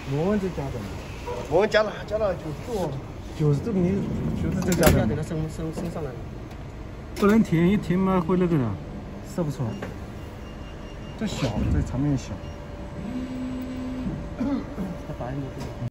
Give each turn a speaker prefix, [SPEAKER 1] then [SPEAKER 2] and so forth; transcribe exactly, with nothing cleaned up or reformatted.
[SPEAKER 1] 我们这加的，
[SPEAKER 2] 我们加了加了九十度，
[SPEAKER 1] 就是这个你就是这加的，
[SPEAKER 3] 给它升升升上来了。
[SPEAKER 1] 不能停，一停嘛会那个的，射不出来。这小，这长面小。
[SPEAKER 3] 它白的。